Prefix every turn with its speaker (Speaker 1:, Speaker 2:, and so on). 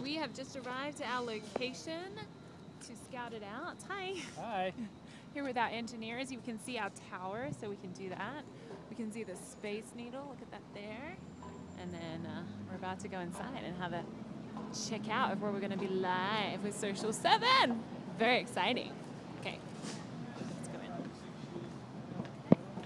Speaker 1: We have just arrived at our location to scout it out. Hi.
Speaker 2: Hi.
Speaker 1: Here with our engineers, you can see our tower, so we can do that. We can see the Space Needle, look at that there. And then we're about to go inside and have a check out of where we're going to be live with Social 7. Very exciting.